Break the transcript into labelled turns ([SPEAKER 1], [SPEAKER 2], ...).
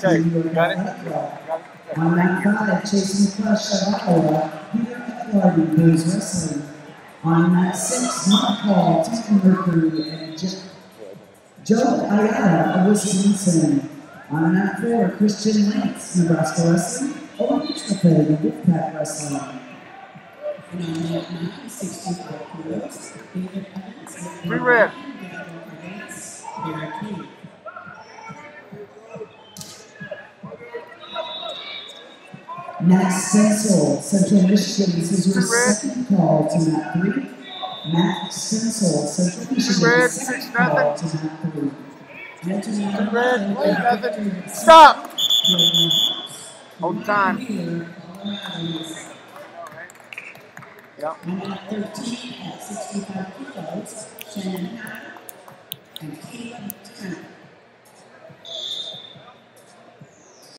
[SPEAKER 1] tape.
[SPEAKER 2] You got it? On mat 5, chasing the crush of Ayala, Peter Boys Wrestling. On mat 6, Mark Paul, Mercury, and Joe Ayala of Wisconsin. On mat 4, Christian Lance, Nebraska Wrestling. Owen Triple, the Wolfpack Wrestling. And on mat 9, 64 kilos, David Evans.
[SPEAKER 1] Free red.
[SPEAKER 2] Matt Stencil, Central Michigan, this is your second call to mat 3. Matt Stencil, Central Michigan, second call to mat 3.
[SPEAKER 1] Red, stop! Hold time. Yep.
[SPEAKER 2] On mat 13 at 65 kilos, Shannon Hacker and Caleb Tanner.